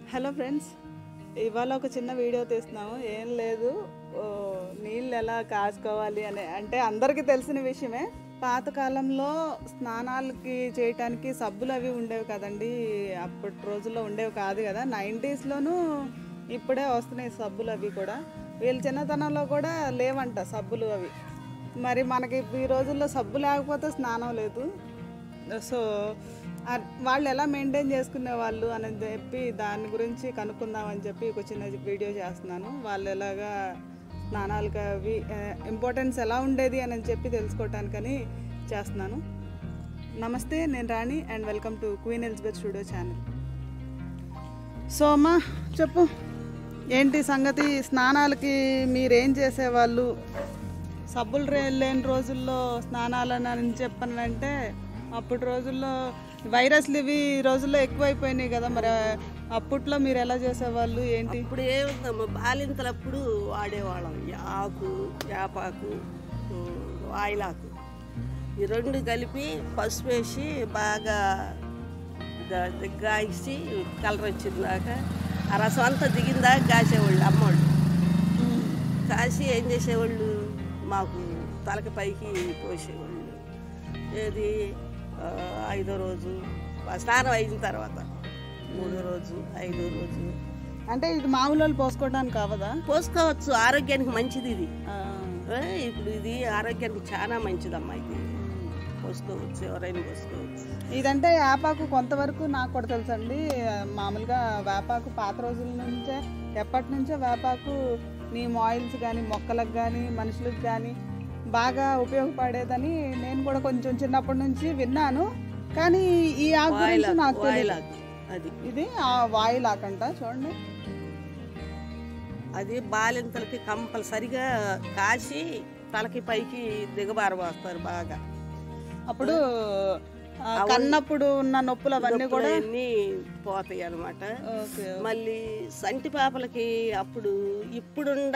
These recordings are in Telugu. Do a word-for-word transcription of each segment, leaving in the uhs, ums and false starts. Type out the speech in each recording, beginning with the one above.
హలో ఫ్రెండ్స్, ఇవాళ ఒక చిన్న వీడియో తీస్తున్నాము. ఏం లేదు, నీళ్ళు ఎలా కాచుకోవాలి అని అంటే అందరికీ తెలిసిన విషయమే. పాతకాలంలో స్నానాలకి చేయటానికి సబ్బులు అవి ఉండేవి కదండి, అప్పటి రోజుల్లో ఉండేవి కాదు కదా. నైంటీస్లోనూ ఇప్పుడే వస్తున్నాయి సబ్బులు అవి కూడా. వీళ్ళ చిన్నతనంలో కూడా లేవంట సబ్బులు అవి. మరి మనకి ఈ రోజుల్లో సబ్బు లేకపోతే స్నానం లేదు. సో వాళ్ళు ఎలా మెయింటైన్ చేసుకునే వాళ్ళు అని చెప్పి దాని గురించి కనుక్కుందామని చెప్పి ఒక చిన్న వీడియో చేస్తున్నాను. వాళ్ళు ఎలాగా స్నానాలకి అవి ఇంపార్టెన్స్ ఎలా ఉండేది అని చెప్పి తెలుసుకోవటానికని చేస్తున్నాను. నమస్తే, నేను Rani and welcome to Queen Elizabeth studio channel. So అమ్మా చెప్పు, ఏంటి సంగతి? స్నానాలకి మీరేం చేసేవాళ్ళు? సబ్బులు లేని రోజుల్లో స్నానాలని చెప్పనంటే అప్పటి రోజుల్లో వైరస్లు ఇవి ఈ రోజుల్లో ఎక్కువైపోయినాయి కదా. మరి అప్పట్లో మీరు ఎలా చేసేవాళ్ళు ఏంటి? ఇప్పుడు ఏముందమ్మా, బాలింతలప్పుడు వాడేవాళ్ళం ఆకు, వేపాకు, వాయిలాకు, ఈ రెండు కలిపి పసుపు వేసి బాగా గాయిసి కలర్ వచ్చిందాక ఆ రసం అంతా దిగిందాక కాసేవాళ్ళు అమ్మవాళ్ళు. కాసి ఏం చేసేవాళ్ళు, మాకు తలకి పైకి పోసేవాళ్ళు. ఏది ఐదో రోజు స్నానం అయిన తర్వాత, మూడో రోజు, ఐదో రోజు. అంటే ఇది మామూలు వాళ్ళు పోసుకోవడానికి కావదా? పోసుకోవచ్చు, ఆరోగ్యానికి మంచిది ఇది. ఇప్పుడు ఇది ఆరోగ్యానికి చాలా మంచిదమ్మా, ఇది పోసుకోవచ్చు, ఎవరైనా పోసుకోవచ్చు. ఇదంటే వేపాకు కొంతవరకు నాకు కూడా తెలుసండి. మామూలుగా వేపాకు పాత రోజుల నుంచే, ఎప్పటి నుంచో వేపాకు నీమ్ ఆయిల్స్ కానీ మొక్కలకు కానీ మనుషులకు కానీ బాగా ఉపయోగపడేదని నేను కూడా కొంచెం చిన్నప్పటి నుంచి విన్నాను. కానీ ఈ ఆకు గురించి నాకు తెలియదు. అది ఇది వాయిలాక్ అంట, చూడండి. అది బాలింతలకి కంపల్సరిగా కాసి తలకి పైకి దిగబారబోస్తారు బాగా. అప్పుడు కన్నప్పుడు ఉన్న నొప్పులు అవన్నీ కూడా అన్నీ పోతాయి అన్నమాట. మళ్ళీ సంటి పాపలకి అప్పుడు ఇప్పుడుండ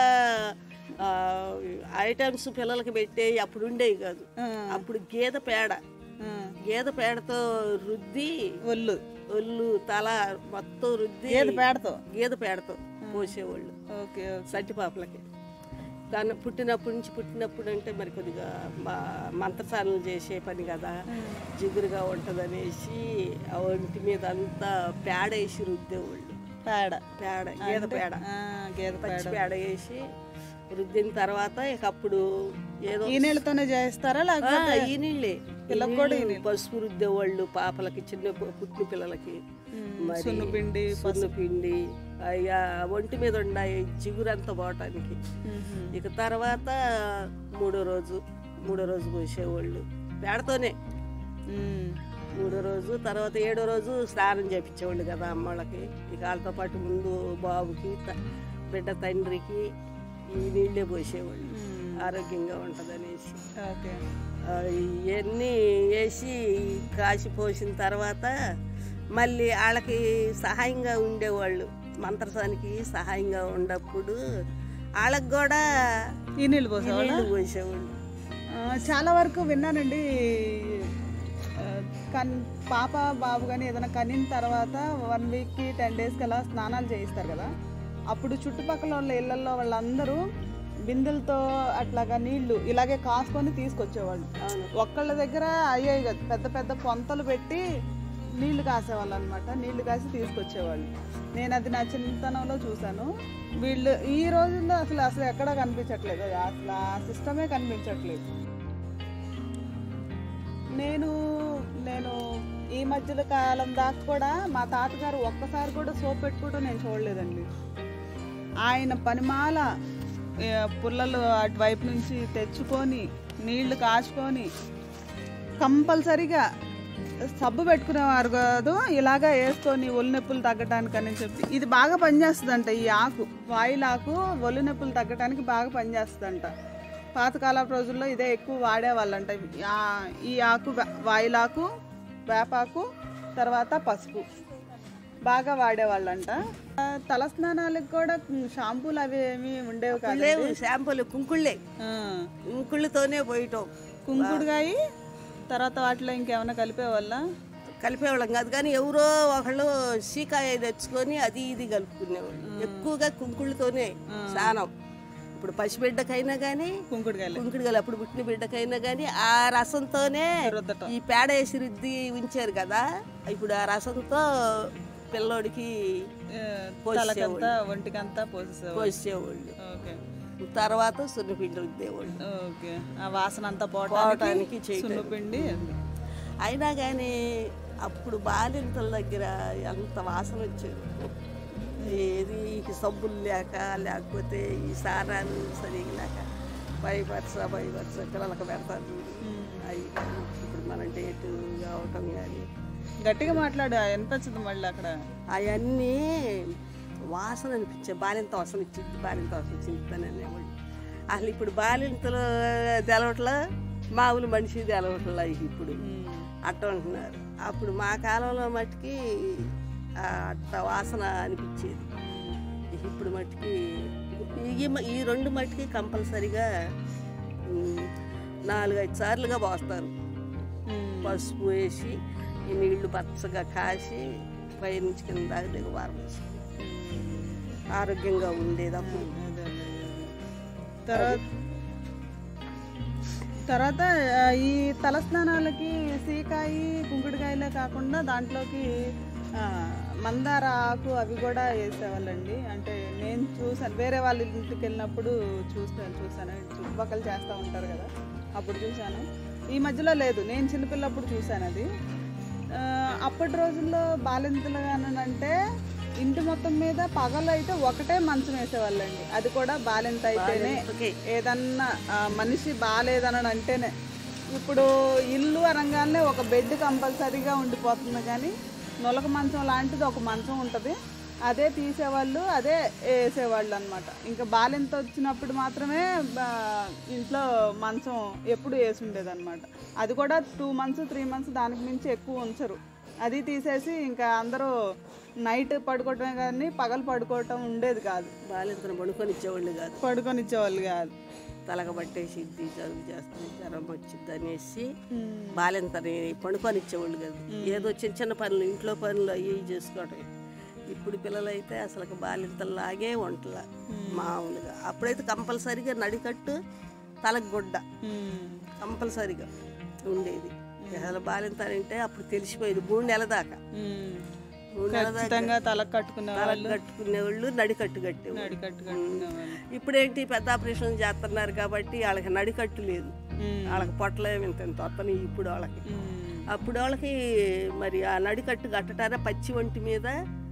ఐటమ్స్ పిల్లలకి పెట్టే అప్పుడు ఉండేవి కాదు. అప్పుడు గేదె పేడ, గేదె పేడతో రుద్ది ఒళ్ళు ఒళ్ళు తల మొత్తం రుద్ది గేదె పేడతో గేదె పేడతో పోసేవాళ్ళు సంటి పాపలకి. కానీ పుట్టినప్పటి నుంచి పుట్టినప్పుడు అంటే మరి కొద్దిగా మా మంత్రసాలను చేసే పని కదా, జిగురుగా ఉంటుంది అనేసి ఆ ఒంటి మీద అంతా పేడ వేసి రుద్దేవాళ్ళు. పేడ పేడ గేదె పేడ, గేదె పచ్చి పేడ వేసి రుద్దిన తర్వాత ఇక అప్పుడు ఏదో ఈ నీళ్ళతోనే చేస్తారా లేకపోతే ఈ నీళ్ళే పిల్లలకు కూడా పసుపు రుద్దేవాళ్ళు పాపలకి, చిన్న పుట్టిన పిల్లలకి. సున్ను పిండి సున్ను పిండి అయ్యా ఒంటి మీద ఉన్నాయి జిగురంతా పోవటానికి. ఇక తర్వాత మూడో రోజు మూడో రోజు పోసేవాళ్ళు పేడతోనే. మూడో రోజు తర్వాత ఏడో రోజు స్నానం చేపించేవాళ్ళు కదా అమ్మళ్ళకి. ఇక వాళ్ళతో పాటు ముందు బాబుకి బిడ్డ తండ్రికి ఈ నీళ్ళే పోసేవాళ్ళు, ఆరోగ్యంగా ఉంటుంది అనేసి. ఇవన్నీ వేసి కాసి పోసిన తర్వాత మళ్ళీ వాళ్ళకి సహాయంగా ఉండేవాళ్ళు, మంత్రసానికి సహాయంగా ఉన్నప్పుడు వాళ్ళకి కూడా ఈ నీళ్ళు పోసేవాళ్ళు పోసేవాళ్ళు. చాలా వరకు విన్నానండి. కన్ పాప బాబు కానీ ఏదైనా కనిన తర్వాత వన్ వీక్కి టెన్ డేస్కి అలా స్నానాలు చేయిస్తారు కదా. అప్పుడు చుట్టుపక్కల వాళ్ళ ఇళ్లలో వాళ్ళందరూ బిందెలతో అట్లాగా నీళ్లు ఇలాగే కాసుకొని తీసుకొచ్చేవాళ్ళు. ఒక్కళ్ళ దగ్గర అయ్యాయి కదా, పెద్ద పెద్ద పొంతలు పెట్టి నీళ్లు కాసేవాళ్ళు అనమాట. నీళ్లు కాసి తీసుకొచ్చేవాళ్ళు. నేను అది నా చిన్నతనంలో చూశాను. వీళ్ళు ఈ రోజుల్లో అసలు అసలు ఎక్కడా కనిపించట్లేదు, అసలు ఆ సిస్టమే కనిపించట్లేదు. నేను నేను ఈ మధ్యలో కాలం దాకా కూడా మా తాతగారు ఒక్కసారి కూడా సోప్ పెట్టుకుంటూ నేను చూడలేదండి. ఆయన పనిమాల పుల్లలు అటువైపు నుంచి తెచ్చుకొని నీళ్లు కాచుకొని కంపల్సరిగా సబ్బు పెట్టుకునేవారు కాదు, ఇలాగా వేసుకొని ఒళ్ళు నొప్పులు తగ్గటానికి అని చెప్పి. ఇది బాగా పనిచేస్తుందంట, ఈ ఆకు వాయిలాకు ఒళ్ళు నొప్పులు తగ్గటానికి బాగా పనిచేస్తుందంట. పాతకాలపు రోజుల్లో ఇదే ఎక్కువ వాడేవాళ్ళంట. ఈ ఆకు వాయిలాకు, వేపాకు, తర్వాత పసుపు బాగా వాడేవాళ్ళంట. తలస్నానాలకు కూడా షాంపూలు అవి ఏమి ఉండేవి కాదు. షాంపూలు కుంకుళ్ళే, కుంకుళ్ళతోనే పోయటం. కుంకుడుగాయి తర్వాత వాటిలో ఇంకేమైనా కలిపేవాళ్ళ? కలిపేవాళ్ళం కాదు, కానీ ఎవరో ఒకళ్ళు సీకాయ తెచ్చుకొని అది ఇది కలుపుకునేవాళ్ళు. ఎక్కువగా కుంకుళ్ళతోనే స్నానం. ఇప్పుడు పసిబిడ్డకైనా కానీ కుంకుడుకాయలు కుంకుడుకాయలు అప్పుడు పుట్టిన బిడ్డకైనా కానీ ఆ రసంతోనే ఈ పేడ వేసి రుద్ది ఉంచారు కదా, ఇప్పుడు ఆ రసంతో పిల్లోడికి తలకంతా ఒంటికంతా పోసేసేవాళ్ళు. పోసేవాళ్ళు. ఓకే. తర్వాత సున్నపిండి రుద్దేవాళ్ళు. ఓకే. ఆ వాసన అంతా పోవటానికి సున్నపిండి. అయినా కానీ అప్పుడు బాలింతల దగ్గర ఎంత వాసన వచ్చేది. ఏది సబ్బులు లేక లేకపోతే ఈ సారాలు సరిగ్గా లేక పై వరుస పై వరుస పిల్లలకు పెడతారు. అవి ఇప్పుడు మన డేటు కావటం కానీ గట్టిగా మాట్లాడు అనిపించదు మళ్ళీ అక్కడ. అవన్నీ వాసన అనిపించే బాలింత వాసన ఇచ్చింది, బాలింత వాసన ఇచ్చింది అనేవాళ్ళు. అసలు ఇప్పుడు బాలింతలు తెలవట్లా, మామూలు మనిషి తెలవట్లా ఇప్పుడు అట్ట అంటున్నారు. అప్పుడు మా కాలంలో మట్టుకి అట్ట వాసన అనిపించేది. ఇప్పుడు మట్టుకి ఈ ఈ రెండు మట్టుకి కంపల్సరిగా నాలుగైదు సార్లుగా పోస్తారు. పసుపు వేసి ఈ నీళ్లు పచ్చగా కాసి పై నుంచి కింద దాకా దిగువారం ఆరోగ్యంగా ఉండేది అప్పుడు. తర్వాత తర్వాత ఈ తలస్నానాలకి సీకాయి కుంకుడుకాయలే కాకుండా దాంట్లోకి మందార ఆకు అవి కూడా వేసేవాళ్ళండి. అంటే నేను చూసాను, వేరే వాళ్ళ ఇంటికి వెళ్ళినప్పుడు చూస్తాను చూసాను చుట్టుపక్కల చేస్తూ ఉంటారు కదా, అప్పుడు చూశాను. ఈ మధ్యలో లేదు, నేను చిన్నపిల్లప్పుడు చూశాను అది. అప్పటి రోజుల్లో బాలింతలు అంటే ఇంటి మొత్తం మీద పగలు అయితే ఒకటే మంచం వేసేవాళ్ళండి. అది కూడా బాలింత అయితేనే, ఏదన్నా మనిషి బాగాలేదని అంటేనే. ఇప్పుడు ఇల్లు అనగానే ఒక బెడ్ కంపల్సరీగా ఉండిపోతుంది, కానీ నొలక మంచం లాంటిది ఒక మంచం ఉంటుంది, అదే తీసేవాళ్ళు, అదే వేసేవాళ్ళు అనమాట. ఇంకా బాలింత వచ్చినప్పుడు మాత్రమే ఇంట్లో మంచం ఎప్పుడు వేసి ఉండేది అనమాట. అది కూడా టూ మంత్స్ త్రీ మంత్స్ దానికి మించి ఎక్కువ ఉంచరు. అది తీసేసి ఇంకా అందరూ నైట్ పడుకోవటమే కానీ పగలు పడుకోవటం ఉండేది కాదు. బాలింతను పడుకొని ఇచ్చేవాళ్ళు కాదు, పడుకొని ఇచ్చేవాళ్ళు కాదు. తలక పట్టేసి ఇది జరుగు చేస్తుంది, జ్వరం వచ్చింది అనేసి బాలింతని పడుకొని ఇచ్చేవాళ్ళు కాదు. ఏదో చిన్న చిన్న పనులు ఇంట్లో పనులు అవి చేసుకోవటం. ఇప్పుడు పిల్లలైతే అసలు బాలింతలాగే వంటల మామూలుగా. అప్పుడైతే కంపల్సరీగా నడికట్టు తలకు గుడ్డ కంపల్సరీగా ఉండేది. అసలు బాలింత అంటే అప్పుడు తెలిసిపోయేది మూడు నెలల దాకా. మూడు నెలల దాకా తలకు కట్టుకునే తలకు కట్టుకునేవాళ్ళు, నడికట్టు కట్టేవాళ్ళు. ఇప్పుడేంటి పెద్ద ఆపరేషన్ చేస్తున్నారు కాబట్టి వాళ్ళకి నడికట్టు లేదు, వాళ్ళకి పొట్టలేమి ఇంత ఇంత వస్తున్నాయి ఇప్పుడు వాళ్ళకి. అప్పుడు వాళ్ళకి మరి ఆ నడికట్టు కట్టటారా పచ్చి ఒంటి మీద,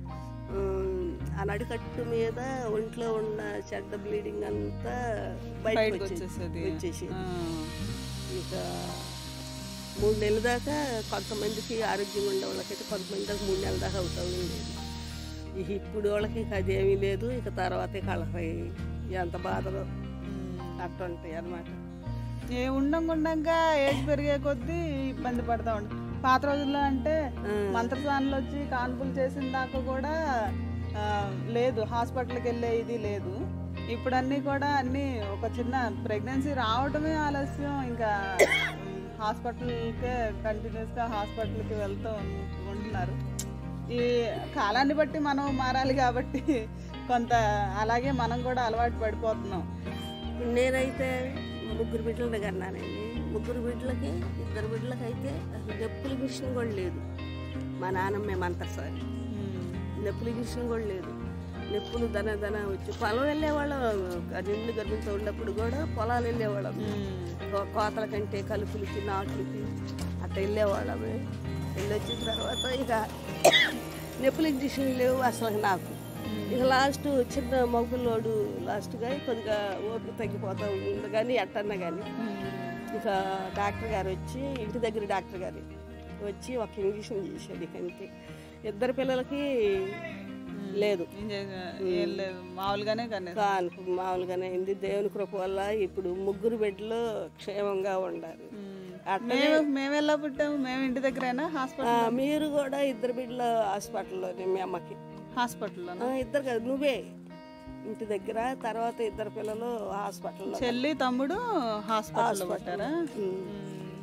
ఆ నడికట్టు మీద ఒంట్లో ఉన్న చెడ్డ బ్లీడింగ్ అంతా బయటకు వచ్చేసేది వచ్చేసి ఇక మూడు నెలల దాకా కొంతమందికి ఆరోగ్యంగా ఉండే వాళ్ళకైతే కొంతమంది దాకా మూడు నెలల దాకా అవుతూ ఉండేది. ఇప్పుడు వాళ్ళకి అదేమీ లేదు. ఇక తర్వాత వాళ్ళకి ఎంత బాధలో అట్ట ఉంటాయి అన్నమాట. ఏ ఉండంగా ఏజ్ పెరిగే కొద్దీ ఇబ్బంది పడతా ఉంటాయి. పాత రోజుల్లో అంటే మంత్రసానులు వచ్చి కాన్పులు చేసిన దాకా కూడా లేదు, హాస్పిటల్కి వెళ్ళే ఇది లేదు. ఇప్పుడు అన్నీ కూడా అన్నీ ఒక చిన్న ప్రెగ్నెన్సీ రావడమే ఆలస్యం, ఇంకా హాస్పిటల్కే కంటిన్యూస్గా హాస్పిటల్కి వెళ్తూ ఉంటున్నారు. ఈ కాలాన్ని బట్టి మనం మారాలి కాబట్టి కొంత అలాగే మనం కూడా అలవాటు పడిపోతున్నాం. నేనైతే ముగ్గురు బిడ్డలు కన్నానండి. ముగ్గురు బిడ్డలకి ఇద్దరు బిడ్డలకి అయితే అసలు నొప్పుల మిషన్ కూడా లేదు. మా నాన్నమ్మ మేమంతసారి నొప్పుల మిషన్ కూడా లేదు. నొప్పులు దన దన వచ్చి పొలం వెళ్ళేవాళ్ళం. నిండు గర్భితో ఉన్నప్పుడు కూడా పొలాలు వెళ్ళేవాళ్ళం. కోతల కంటే కలుపులకి నాట్లకి అట్లా వెళ్ళేవాళ్ళమే. వెళ్ళి వచ్చిన తర్వాత ఇక నొప్పుల ఇంజక్షన్ లేవు అసలు నాకు. ఇక లాస్ట్ చిన్న మగులోడు లాస్ట్గా కొద్దిగా ఓపిక తగ్గిపోతూ ఉంది, కానీ ఎట్టన్నా కానీ ఇక డాక్టర్ గారు వచ్చి ఇంటి దగ్గర డాక్టర్ గారు వచ్చి ఒక ఇంజక్షన్ చేసేది. కంటే ఇద్దరు పిల్లలకి లేదు, లేదు మామూలుగానే కాను మామూలుగానే అయింది. దేవుని కృప వల్ల ఇప్పుడు ముగ్గురు బిడ్డలు క్షేమంగా ఉండాలి. మేము ఎలా పుట్టాము, మేము ఇంటి దగ్గరైనా హాస్పిటల్. మీరు కూడా ఇద్దరు బిడ్డలు హాస్పిటల్లోనే. మీ అమ్మకి హాస్పిటల్లో ఇద్దరు కదా, నువ్వే ఇంటి దగ్గర, తర్వాత ఇద్దరు పిల్లలు హాస్పిటల్లో. చెల్లి తమ్ముడు హాస్పిటల్లో పట్టారా?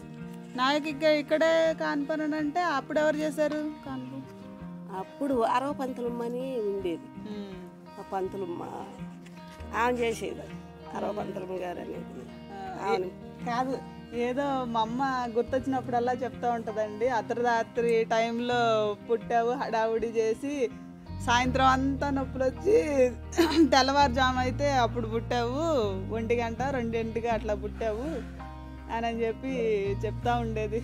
నాకు ఇక్కడ ఇక్కడే కాన్పన్ అని అంటే అప్పుడు ఎవరు చేశారు కాన్పు? అప్పుడు అరవ పంతులమ్మని ఉండేది. ఆ పంతులమ్మ ఆమె చేసేది, అరవ పంతులమ్మ గారు అనేది. ఆ, కాదు, ఏదో మా అమ్మ గుర్తొచ్చినప్పుడల్లా చెప్తా ఉంటుందండి, అర్ధరాత్రి టైంలో పుట్టావు, హడావుడి చేసి సాయంత్రం అంతా నొప్పులు వచ్చి తెల్లవారుజాము అయితే అప్పుడు పుట్టావు, ఒంటి గంట రెండింటికి అట్లా పుట్టావు అని చెప్పి చెప్తా ఉండేది.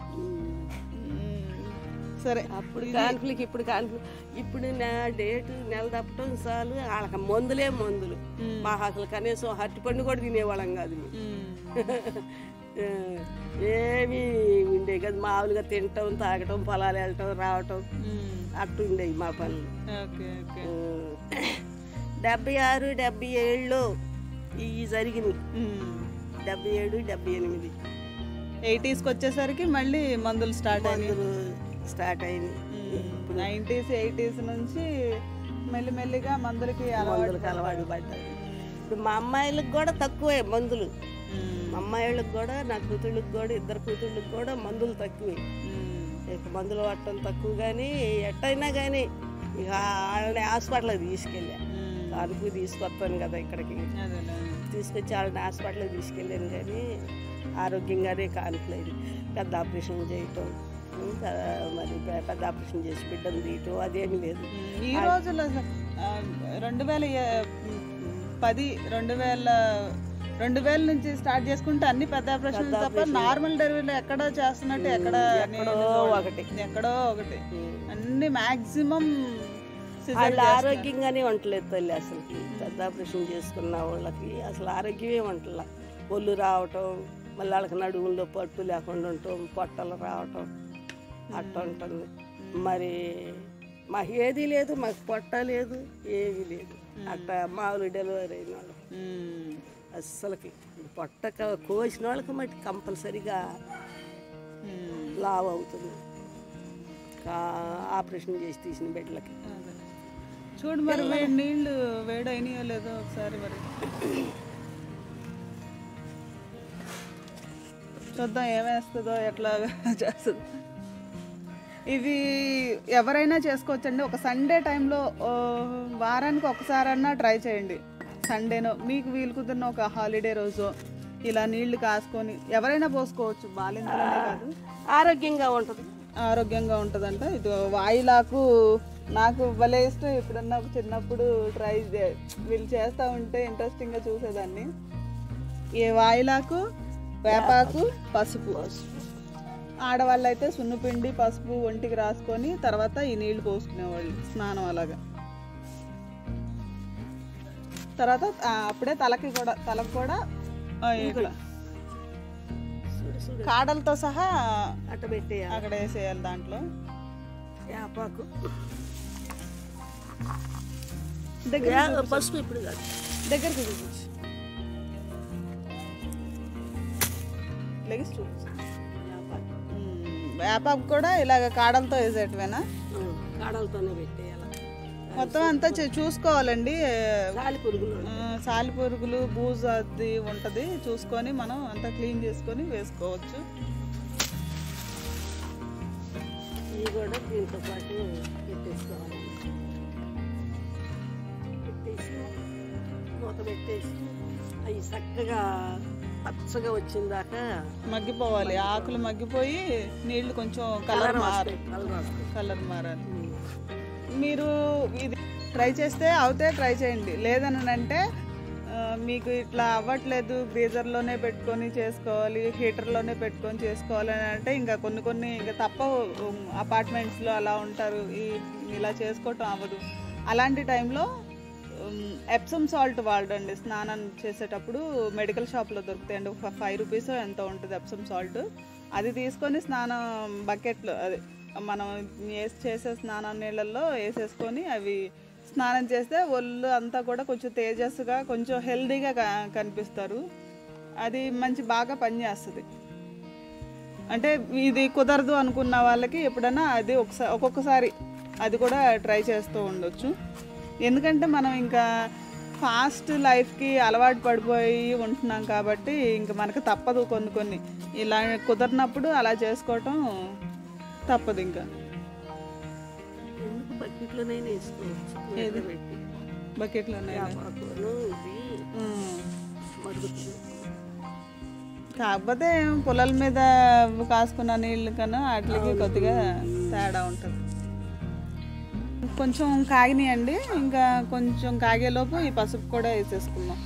సరే, అప్పుడు కాన్ఫ్లిక్, ఇప్పుడు కాన్ఫ్లిక్. ఇప్పుడు నా డేట్ నెల తప్పటం చాలు, వాళ్ళకి మందులే మందులు. మా అసలు కనీసం అరటి పండు కూడా తినేవాళ్ళం కాదు. ఏమి ఉండే కదా, మామూలుగా తినటం, తాగటం, పొలాలు వెళ్ళటం, రావటం అట్టు ఉండేవి మా పనులు. డెబ్బై ఆరు డెబ్బై ఏళ్ళు ఇవి జరిగినాయి. డెబ్బై ఏడు డెబ్బై ఎనిమిది ఎయిటీస్కి వచ్చేసరికి మళ్ళీ మందులు స్టార్ట్ మందులు స్టార్ట్ అయింది. నైంటీస్ ఎయిటీస్ నుంచి మెల్లి మెల్లిగా మందులకి మందులకి అలవాటు పడ్డాయి. ఇప్పుడు మా అమ్మాయిలకు కూడా తక్కువే మందులు. మా అమ్మాయిలకు కూడా, నా కూతుళ్ళకి కూడా, ఇద్దరు కూతుళ్ళకి కూడా మందులు తక్కువే. ఇక మందులు పట్టడం తక్కువ. కానీ ఎట్టయినా కానీ ఇక వాళ్ళని హాస్పిటల్కి తీసుకెళ్ళా. అరకు తీసుకొస్తాను కదా ఇక్కడికి, తీసుకొచ్చి వాళ్ళని హాస్పిటల్కి తీసుకెళ్ళాను. కానీ ఆరోగ్యంగానే కానుకలేదు. పెద్ద ఆపరేషన్ చేయటం, మరి పెద్ద ఆపరేషన్ చేసి బిడ్డను తీయటం అదేమి లేదు. ఈ రోజుల్లో రెండు వేల పది రెండు వేల రెండు వేల నుంచి స్టార్ట్ చేసుకుంటే అన్ని పెద్ద ఆపరేషన్ తప్ప నార్మల్ డెలివరీలో ఎక్కడో చేస్తున్నట్టు ఎక్కడ ఒకటి ఎక్కడో ఒకటి అన్ని మాక్సిమం వాళ్ళు ఆరోగ్యంగానే వంటలేదు తల్లి. అసలు పెద్ద ఆపరేషన్ చేసుకున్న వాళ్ళకి అసలు ఆరోగ్యమే వంటల. ఒళ్ళు రావటం, మళ్ళీ వాళ్ళకి నడుముల్లో పట్టు లేకుండా ఉండటం, పొట్టలు రావటం అట్ట ఉంటుంది. మరి మాకు ఏది లేదు, మాకు పొట్ట లేదు, ఏమీ లేదు. అట్ట మామూలు డెలివరీ అయిన వాళ్ళు అస్సలకి పొట్ట కోసిన వాళ్ళకి మట్టి కంపల్సరీగా లావ్ అవుతుంది ఆపరేషన్ చేసి తీసిన బిడ్డలకి. చూడు మరి వేడి నీళ్ళు వేడైనాయో లేదో ఒకసారి మరి చూద్దాం, ఏమేస్తుందో ఎట్లా చేస్తుందో. ఇవి ఎవరైనా చేసుకోవచ్చండి. ఒక సండే టైంలో వారానికి ఒకసారన్నా ట్రై చేయండి. సండేనో మీకు వీలు కుదిరిన ఒక హాలిడే రోజు ఇలా నీళ్లు కాసుకొని ఎవరైనా పోసుకోవచ్చు. బాలింతలనే కాదు, ఆరోగ్యంగా ఉంటుంది, ఆరోగ్యంగా ఉంటుందంట. ఇది వాయిలాకు నాకు భలే ఇష్టం. ఎప్పుడన్నా ఒక చిన్నప్పుడు ట్రై వీళ్ళు చేస్తూ ఉంటే ఇంట్రెస్టింగ్గా చూసేదాన్ని. ఈ వాయిలాకు, వేపాకు, పసుపు. ఆడవాళ్ళు అయితే సున్నుపిండి, పసుపు ఒంటికి రాసుకొని తర్వాత ఈ నీళ్లు పోసుకునేవాళ్ళు స్నానం అలాగా. తర్వాత అప్పుడే తలకి కూడా తలకు కూడా ఇట్లా కాడలతో సహా అట్ట పెట్టేయాలి, అక్కడ వేసేయాలి. దాంట్లో వేపాకు, దగ్గర పసుపు ఇప్పుడు కాదు, దగ్గరికి చూపించు, లెగిసి చూపించు. వేపాకు కూడా ఇలాగ కాడలతో వేసేటవేనా? కాడలతోనే పెట్టేయాలి. మొత్తం అంతా చూసుకోవాలండి. సాలి పురుగులు సాలి పురుగులు బూజు అది ఉంటుంది, చూసుకొని మనం అంతా క్లీన్ చేసుకొని వేసుకోవచ్చు. ఇవి కూడా దీంతో పాటు పెట్టేసుకోవాలి. పెట్టేసి మూత పెట్టేసి అవి చక్కగా పచ్చగా వచ్చిందాకా మగ్గిపోవాలి. ఆకులు మగ్గిపోయి నీళ్లు కొంచెం కలర్ మారు కలర్ మారాలి. మీరు ఇది ట్రై చేస్తే అవుతే ట్రై చేయండి. లేదని అంటే మీకు ఇట్లా అవ్వట్లేదు, గ్రీజర్లోనే పెట్టుకొని చేసుకోవాలి, హీటర్లోనే పెట్టుకొని చేసుకోవాలి అని అంటే ఇంకా కొన్ని కొన్ని ఇంకా తప్పవు. అపార్ట్మెంట్స్లో అలా ఉంటారు, ఈ ఇలా చేసుకోవటం అవ్వదు. అలాంటి టైంలో ఎప్సమ్ సాల్ట్ వాడండి. స్నానం చేసేటప్పుడు మెడికల్ షాప్లో దొరుకుతాయండి. ఒక ఫైవ్ రూపీస్ ఎంత ఉంటుంది ఎప్సమ్ సాల్ట్. అది తీసుకొని స్నానం బకెట్లో అది మనం వేసి చేసే స్నానం నీళ్ళల్లో వేసేసుకొని అవి స్నానం చేస్తే ఒళ్ళు అంతా కూడా కొంచెం తేజస్సుగా కొంచెం హెల్దీగా కనిపిస్తారు. అది మంచి బాగా పనిచేస్తుంది. అంటే ఇది కుదరదు అనుకున్న వాళ్ళకి ఎప్పుడైనా అది ఒకసారి ఒక్కొక్కసారి అది కూడా ట్రై చేస్తూ ఉండొచ్చు. ఎందుకంటే మనం ఇంకా ఫాస్ట్ లైఫ్కి అలవాటు పడిపోయి ఉంటున్నాం కాబట్టి ఇంక మనకు తప్పదు. కొన్ని కొన్ని ఇలా కుదరినప్పుడు అలా చేసుకోవటం తప్పదు. ఇంకా ఎందుకు బకెట్లోనైనా వేసుకోవచ్చు. ఏది? పెట్టి బకెట్లోనే వేపాకును ఇది మరుగుతుంది. కాకపోతే పొలాల మీద కాసుకున్న నీళ్ళు కన్నా వాటికి కొద్దిగా తేడా ఉంటుంది. కొంచెం కాగినాయండి. ఇంకా కొంచెం కాగేలోపు ఈ పసుపు కూడా వేసేసుకుందాం.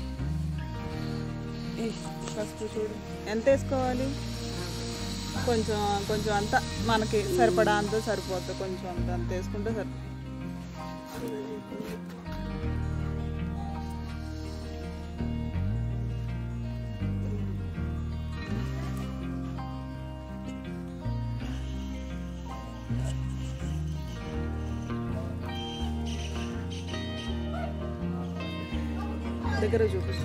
ఈ పసుపు చూడు ఎంత వేసుకోవాలి, కొంచెం కొంచెం అంతా మనకి సరిపడా అంతా సరిపోతుంది. కొంచెం అంత అంత వేసుకుంటే సరిపోతుంది. దగ్గర చూపిస్తు.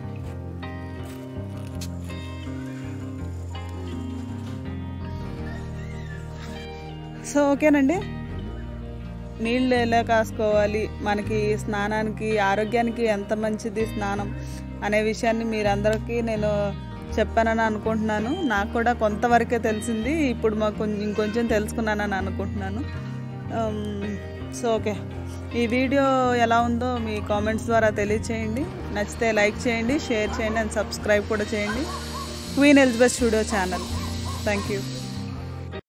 సో ఓకేనండి, నీళ్ళు ఎలా కాసుకోవాలి, మనకి స్నానానికి ఆరోగ్యానికి ఎంత మంచిది స్నానం అనే విషయాన్ని మీరందరికీ నేను చెప్పానని అనుకుంటున్నాను. నాకు కూడా కొంతవరకే తెలిసింది. ఇప్పుడు మాకు కొంచెం ఇంకొంచెం తెలుసుకున్నానని అనుకుంటున్నాను. సో ఓకే, ఈ వీడియో ఎలా ఉందో మీ కామెంట్స్ ద్వారా తెలియచేయండి. నచ్చితే లైక్ చేయండి, షేర్ చేయండి అండ్ సబ్స్క్రైబ్ కూడా చేయండి Queen Elizabeth studio channel. Thank you.